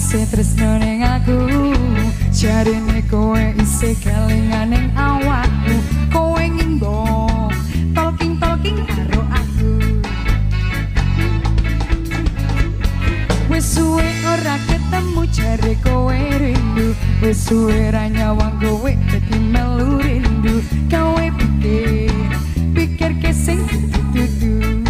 isih tresno ning aku, jarine kowe isih kelingan ning awakku. Kowe ngimbo talking karo aku. Wis suwe ora ketemu jare kowe rindu, wis suwe ra nyawang kowe dadi melu rindu. Kowe pikir kesing dudu.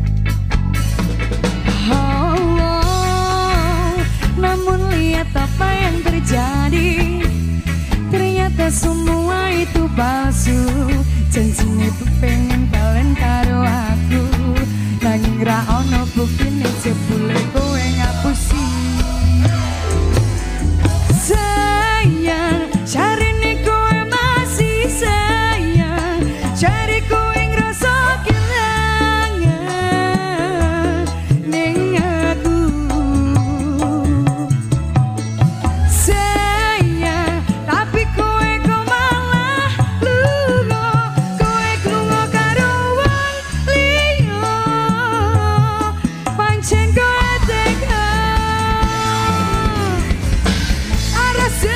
Namun lihat apa yang terjadi, ternyata semua itu palsu. Janjinya tuh pengen balen karo aku, nanging ra ono buktine jebule kowe ngapusi. Sayang, jarine kowe masih sayang, jari kowe ngrasa kelangan ning aku. Sayang, tapi kowe kok malah lunga, kowe lunga karo wong liya. Pancen kowe tega arasa.